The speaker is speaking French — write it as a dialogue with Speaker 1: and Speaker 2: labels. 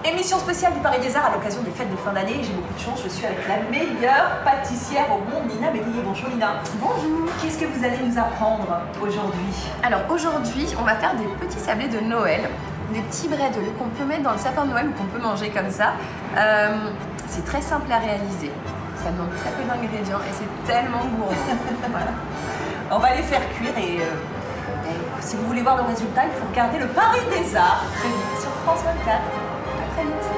Speaker 1: Émission spéciale du Paris des Arts à l'occasion des fêtes de fin d'année. J'ai beaucoup de chance, je suis avec la meilleure pâtissière au monde, Nina Mélier. Bonjour Nina.
Speaker 2: Bonjour.
Speaker 1: Qu'est-ce que vous allez nous apprendre aujourd'hui?
Speaker 2: Alors aujourd'hui, on va faire des petits sablés de Noël, des petits breads qu'on peut mettre dans le sapin de Noël ou qu'on peut manger comme ça. C'est très simple à réaliser, ça demande très peu d'ingrédients et c'est tellement gourmand. Voilà.
Speaker 1: On va les faire cuire et si vous voulez voir le résultat, il faut regarder le Paris des Arts très vite sur France 24.
Speaker 2: À très vite.